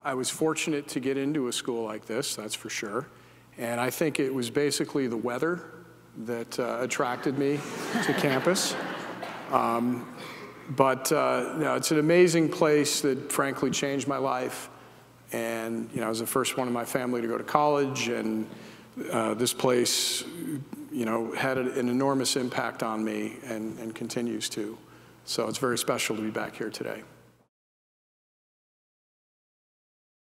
I was fortunate to get into a school like this, that's for sure. And I think it was basically the weather that attracted me to campus. But it's an amazing place that frankly changed my life. And I was the first one in my family to go to college, and this place had an enormous impact on me and continues to. So it's very special to be back here today.